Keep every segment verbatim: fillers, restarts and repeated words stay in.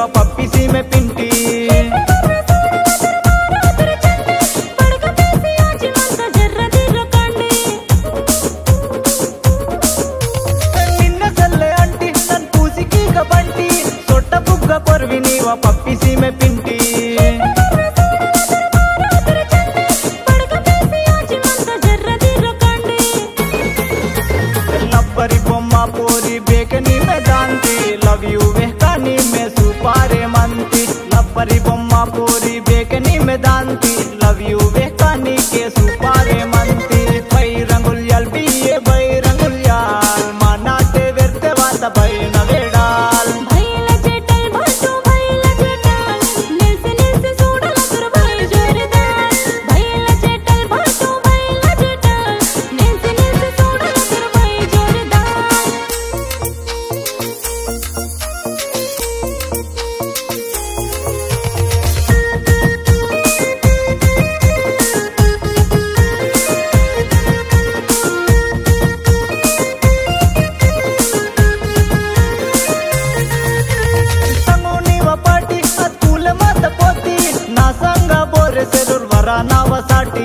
नीवा पप्पी सी में पिंटी परवी नीवा पप्पी सी में पिंटी लब्बरी बोम्मा पोरी बेकनी में दांती लव यू वेहकानी में सुपारे मनती लब्बरी बोम्मा पोरी बेकनी में दांती लव यू वेहकानी के सुपारे मनती भई रंगुल्याल बिये भई रंगुल्याल मानाटे वेर्ते वाता भई नवेडाल नावासाठी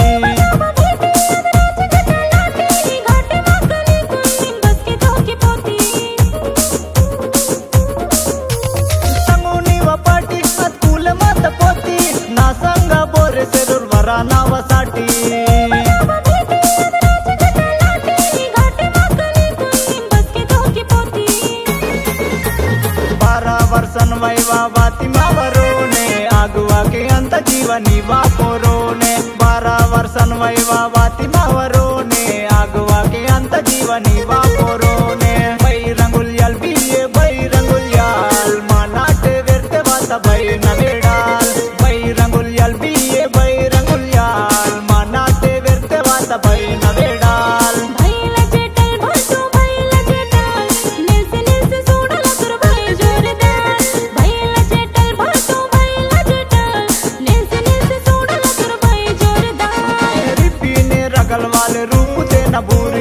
संगुनी वपाटी अतुल मत पोती ना संगा बोरे सेरुर वरा नावासाठी बारा वर्षन वैवा वाती मावरोने आगवा के अंत जीवनी वापोरोने बारा वर्षन वैवा वाती मावरोने आगवा के अंत जीवनी वापोरोने भई रंगुल्याल बिये भई रंगुल्याल मानाटे वेर्ते वाता भई नवेडाल भई रंगुल्याल बिये भई रंगुल्याल मानाटे वेर्ते वाता भई नवेडाल वाले रूप दे न भूल